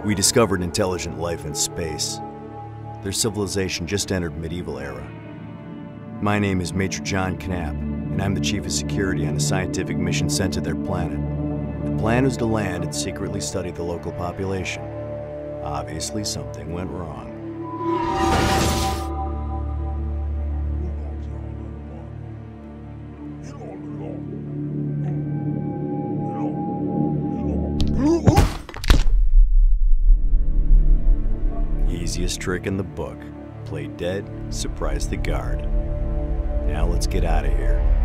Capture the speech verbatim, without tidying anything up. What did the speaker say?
We discovered intelligent life in space. Their civilization just entered medieval era. My name is Major John Knapp, and I'm the Chief of Security on a scientific mission sent to their planet. The plan was to land and secretly study the local population. Obviously, something went wrong. Easiest trick in the book. Play dead, surprise the guard. Now let's get out of here.